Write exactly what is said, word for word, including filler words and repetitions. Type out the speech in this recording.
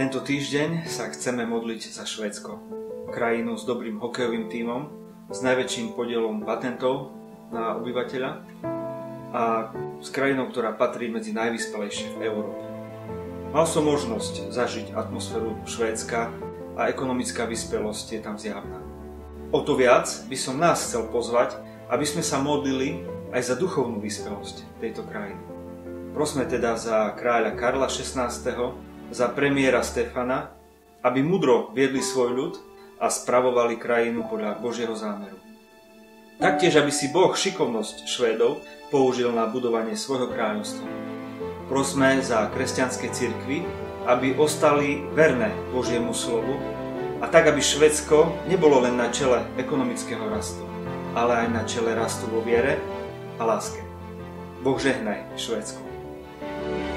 Tento týždeň sa chceme modliť za Švédsko, krajinu s dobrým hokejovým tímom, s najväčším podielom patentov na obyvateľa a s krajinou, ktorá patrí medzi najvyspelejšie v Európe. Mal som možnosť zažiť atmosféru Švédska a ekonomická vyspelosť je tam zjavná. O to viac by som nás chcel pozvať, aby sme sa modlili aj za duchovnú vyspelosť tejto krajiny. Prosme teda za kráľa Karla šestnásteho, za premiéra Stefana, aby mudro viedli svoj ľud a spravovali krajinu podľa Božieho zámeru. Taktiež, aby si Boh šikovnosť Švédov použil na budovanie svojho kráľovstva. Prosme za kresťanské cirkvi, aby ostali verné Božiemu slovu a tak, aby Švédsko nebolo len na čele ekonomického rastu, ale aj na čele rastu vo viere a láske. Boh žehnaj Švédsku.